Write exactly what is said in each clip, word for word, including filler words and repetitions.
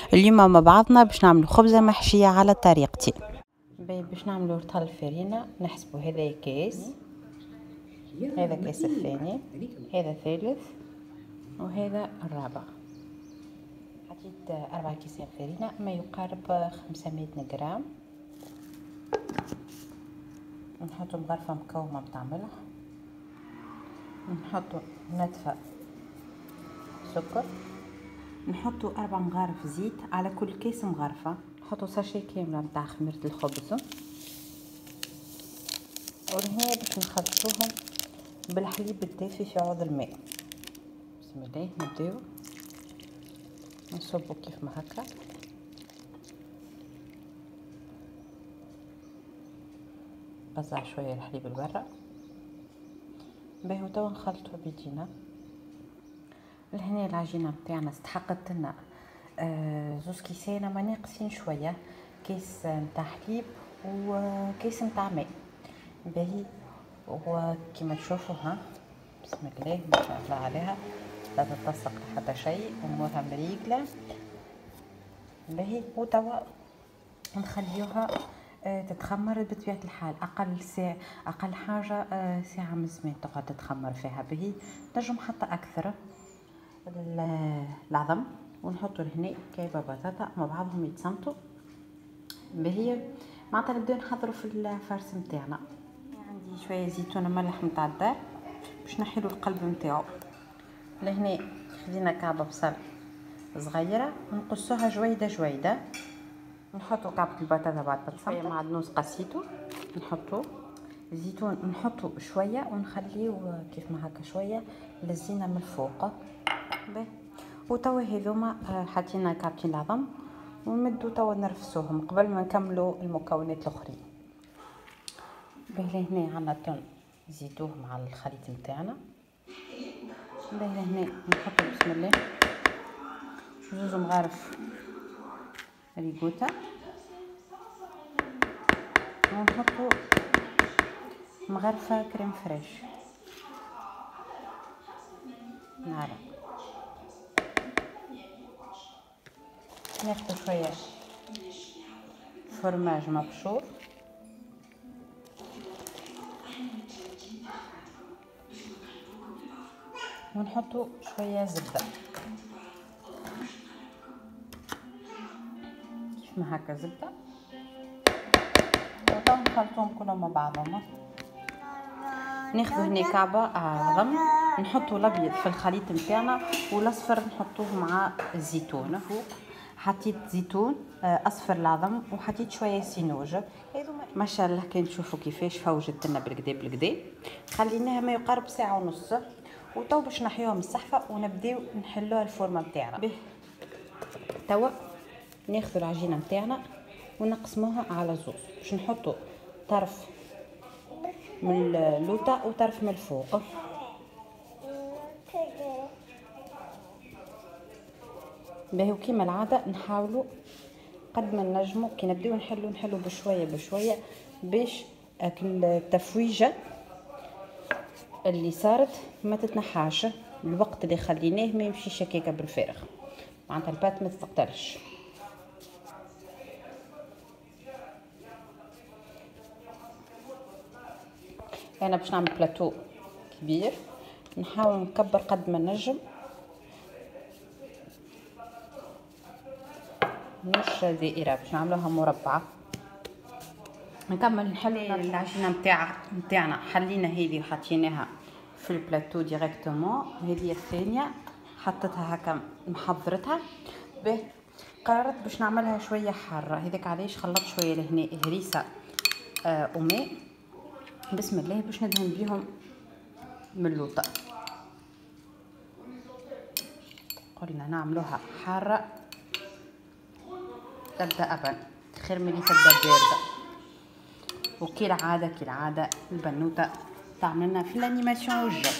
اليوم مع بعضنا باش نعملوا خبزه محشيه على طريقتي. باش نعملوا رطل الفرينه. نحسبوا هذا كيس، هذا كيس الثاني، هذا الثالث، وهذا الرابع. حطيت أربع كيسان فرينه ما يقارب خمسمائة غرام. نحطوا مغرفه مكومه بتاع ملح، نحطوا نتفه سكر، نحطوا أربع مغارف زيت على كل كيس مغرفه، نحطوا ساشي كامله نتاع خميره الخبز، وهنا باش نخلطوهم بالحليب الدافي في عوض الماء. بسم الله. نبداو نصبوا كيف ما هكا، نقزع شويه الحليب لبرا. باهي توا نخلطوا بيدينا. لهنا العجينه نتاعنا استحقت لنا آه زوز كيسان ما ناقصين شويه، كيس نتاع حليب وكيس نتاع ماء. باهي وكما تشوفوا ها، بسم الله ما شاء الله عليها، لا تتلصق حتى شيء، امورها مريقله. باهي وتوا نخليوها تتخمر بطبيعه الحال اقل ساعه، اقل حاجه ساعه من زمان تقعد تتخمر فيها. باهي نجم حتى اكثر. العظم ونحطوا لهنا كايبه بطاطا مع بعضهم يتصمتوا. باهي معناتها نبداو نحضروا في الفرس نتاعنا. عندي شويه زيتون ملح نتاع الدار باش نحيلوا القلب نتاعو. لهنا خدينا كعبه بصل صغيره ونقصوها جويده جويده. نحطوا كعبه البطاطا بعد ما تصمت، معدنوس قسيتو نحطوه، زيتون نحطوا شويه ونخليوه كيف ما هكا شويه للزينه من الفوق. باهي وتوا هذوما حطينا كعبتين العظم ونمدوا توا نرفسوهم قبل ما نكملوا المكونات الاخرين. باهي هنا عندنا تون نزيدوه مع الخليط نتاعنا. باهي هنا نحطوا بسم الله زوز مغارف ريكوتا، ونحطوا مغرفه كريم فريش نعرف. ناخذ شويه فرماج مبشور، ونحطوا شويه زبده كيف ما هكا زبده، وطبعا نخلطوهم كلهم مع بعضهم. ناخذ هنا كعبه عظم نحطوا الابيض في الخليط نتاعنا والاصفر نحطوه مع الزيتون فوق. حطيت زيتون اصفر العظم وحطيت شويه سينوج. ما شاء الله كان تشوفوا كيفاش فوجت لنا بالكدا بالكدا. خليناها ما يقارب ساعه ونص، وتو باش نحيوها من الصحفه ونبداو نحلوها الفورمه نتاعنا. به توا ناخذ العجينه نتاعنا ونقسموها على زوز باش نحطوا طرف من اللوطه وطرف من الفوق. باهي وكيما العاده نحاولوا قد ما نجموا كي نبداو نحلو نحلو بشويه بشويه باش التفويجه اللي صارت ما تتنحاش، الوقت اللي خليناه ما يمشيش هكاكا بالفارغ، معناتها البات ما تستقطرش. انا باش نعمل بلاتو كبير نحاول نكبر قد ما نجم، مش دائره، باش نعملوها مربعه. نكمل نحل العجينه نتاع نتاعنا. حلينا هذه وحطيناها في البلاتو ديريكتومون. هذه الثانيه حطيتها هكا محضرتها. باهي قررت باش نعملها شويه حاره، هذاك علاش خلطت شويه لهنا هريسه آه وماء. بسم الله باش ندهن بيهم من اللوطه. قلنا نعملوها حاره تبدا ابا خير من اللي تبدا بارده. وكي العاده كي العاده البنوته تعملنا في الانيماسيون والجو.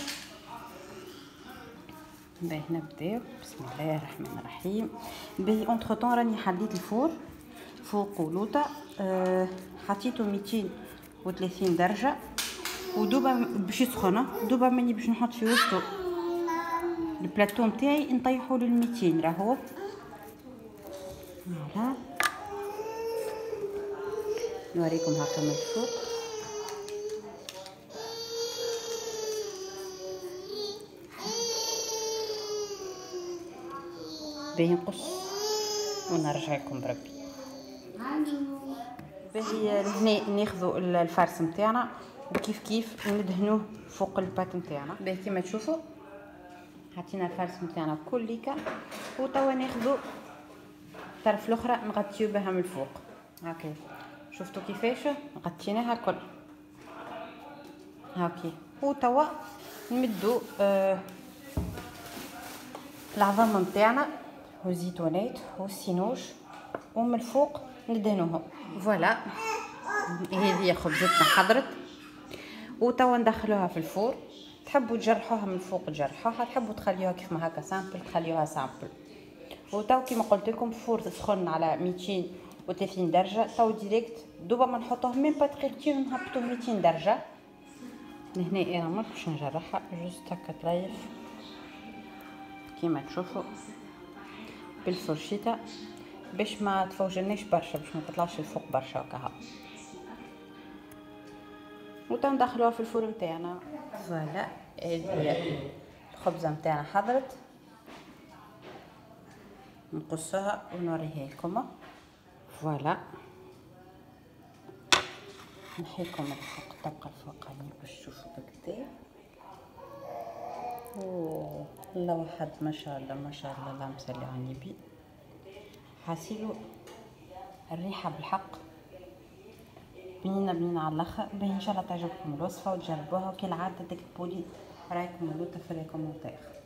باهي نبداو بسم الله الرحمن الرحيم. باهي اونتر طون راني حليت الفور فوق ولوطه، أه حطيته مئتين وثلاثين درجه ودوبا باش يسخن. دوبا مني باش نحط في وسطو البلاتو نتاعي نطيحو لل مئتين راهو. فوالا نوريكم هكا من الفوق. باهي نقص ونرجع لكم بربي. باهي لهنا ناخذوا الفرس نتاعنا وكيف كيف ندهنوه فوق البات نتاعنا. باهي كيما تشوفوا حطينا الفرس نتاعنا كليكا، وتوا ناخذوا الطرف الاخرى نغطيو بها من الفوق هاكي. شفتوا كيفاش غطيناها الكل هاكي. وتوا نمدوا آه العظم نتاعنا والزيتونات والسينوش ومن الفوق ندهنوهم. فوالا هذه خبزتنا حضرت، وتوا ندخلوها في الفور. تحبوا تجرحوها من الفوق تجرحوها، تحبوا تخليوها كيف ما هكا سامبل تخليوها سامبل. وتو كيما قلت لكم فور سخن على ميتين وثلاثين درجه. تو ديريكت دوبا ما نحطوه ميم با دقيقتين ونهبطوه ميتين درجه. لهنا انا ما باش نجرحها جوست هكا طريف كيما تشوفوا بالفرشيطه باش ما تفوجلناش برشا، باش ما تطلعش الفوق برشا هكا. وتو ندخلوها في الفور نتاعنا. فوالا هذه الخبزه نتاعنا حضرت، نقصها ونوريها لكم. فوالا نحيكم الفوق الطبقه الفوقانيه باش تشوفوا بكدا. اوه الله واحد ما شاء الله ما شاء الله اللهم صل على النبي. حاسيلو الريحه بالحق بنينه بنينه على الاخر. باهي ان شاء الله تعجبكم الوصفه وتجربوها، وكالعاده تكتبوا لي رايكم اللوطه في الكومنتات.